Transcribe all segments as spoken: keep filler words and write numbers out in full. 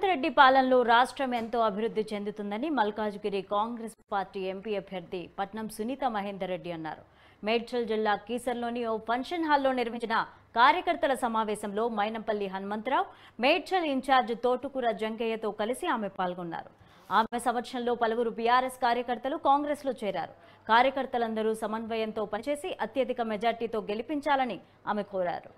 రెడ్డి పాలనలో రాష్ట్రం ఎంతో అభివృద్ధి చెందుతుందని మల్కాజ్గిరి కాంగ్రెస్ పార్టీ ఎంపీ అభ్యర్థి పట్నం సునీత మహేందర్ రెడ్డి అన్నారు. మేడ్చల్ జిల్లా కీసర్లోని ఓ ఫంక్షన్ హాల్లో నిర్వహించిన కార్యకర్తల సమావేశంలో మైనంపల్లి హనుమంతరావు, మేడ్చల్ ఇన్ఛార్జ్ తోటుకూర జంకయ్యతో కలిసి ఆమె పాల్గొన్నారు. ఆమె సమక్షంలో పలువురు బీఆర్ఎస్ కార్యకర్తలు కాంగ్రెస్లో చేరారు. కార్యకర్తలందరూ సమన్వయంతో పనిచేసి అత్యధిక మెజార్టీతో గెలిపించాలని ఆమె కోరారు.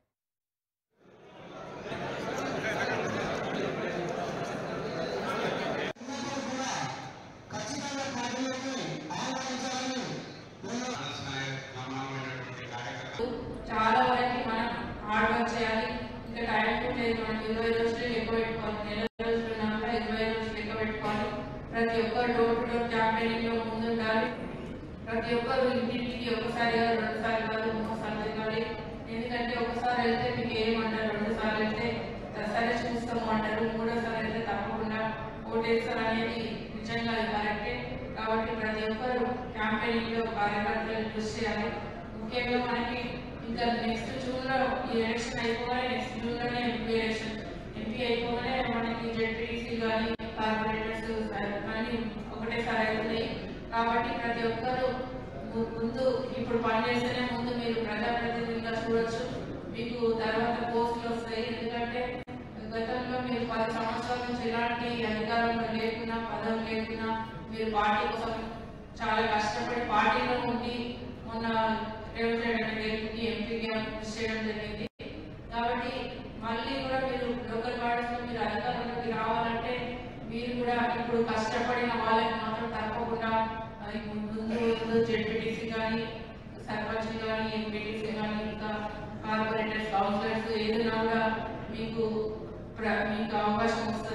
చాలా వరకు మనం హార్డ్ వర్క్ చేయాలి. ఇంకా టైం లేదు, మనం ఇరవై రోజులు లెక్క పెట్టుకోవాలి, నెల రోజులు ఉన్నాక ఇరవై రోజులు లెక్క పెట్టుకోవాలి. ప్రతి ఒక్కరు డోర్ టు డోర్ క్యాంపెయినింగ్ లో ముందుండాలి. ప్రతి ఒక్కరు ఇంటింటికి ఒకసారి కాదు, రెండు సార్లు కాదు, మూడు సార్లు తిరగాలి. ఎందుకంటే ఒకసారి వెళ్తే మీకు ఏమంటారు, రెండు సార్లు వెళ్తే సరే చూస్తాము అంటారు, మూడోసారి వెళ్తే తప్పకుండా ఓటేస్తారు అనేది నిజంగా అది కరెక్టే. కాబట్టి ప్రతి ఒక్కరు క్యాంపెయినింగ్ లో కార్యకర్తలు కృషి చేయాలి. ముఖ్యంగా మనకి ఇంకా నెక్స్ట్ జూన్ లో ఈ ఎలక్షన్ అయిపోగానే నెక్స్ట్ జూన్ లోనే ఎంపీ ఎలక్షన్ ఎంపీ అయిపోగానే మనకి జెడ్పీసీ కానీ కార్పొరేటర్స్ కానీ ఒకటేసారి అవుతున్నాయి. కాబట్టి ప్రతి ఒక్కరు ముందు ఇప్పుడు పనిచేస్తేనే ముందు మీరు ప్రజాప్రతినిధిగా చూడొచ్చు, మీకు తర్వాత పోస్టులు వస్తాయి. ఎందుకంటే గతంలో మీరు పది సంవత్సరాల నుంచి ఎలాంటి అధికారంలో లేకున్నా పదవి లేకున్నా మీరు పార్టీ కోసం చాలా కష్టపడి పార్టీలో ఉండి మొన్న రేవంత్ రెడ్డి ఎంపీగా కృషి చేయడం జరిగింది. కాబట్టి మళ్ళీ కూడా మీరు లోకల్ బాడీస్ లో మీరు అధికారంలోకి రావాలంటే మీరు కూడా ఇప్పుడు కష్టపడిన వాళ్ళకి మాత్రం తప్పకుండా ముందు ముందు జెడ్పీటీసీ కానీ సర్పంచ్ కానీ ఎంపీటీసీ కానీ ఇంకా కార్పొరేటర్స్ కౌన్సిలర్స్ ఏదైనా కూడా మీకు మీకు అవకాశం వస్తుంది.